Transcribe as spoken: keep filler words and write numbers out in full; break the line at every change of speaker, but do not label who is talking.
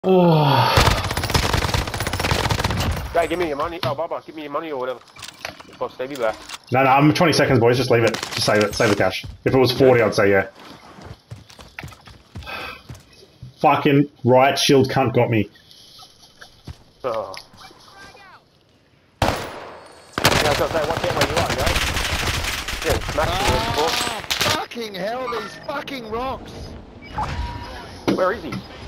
Oh.
Right, give me your money. Oh, Baba, give me your money or whatever. Or Stevie back.
No, no, I'm twenty seconds, boys. Just leave it. Just save it. Save the cash. If it was forty, I'd say yeah. Fucking riot shield cunt got me.
Oh. Yeah, I was gonna say, watch out where you are, guys. Yeah, smash
Ah, fucking hell, these fucking rocks!
Where is he?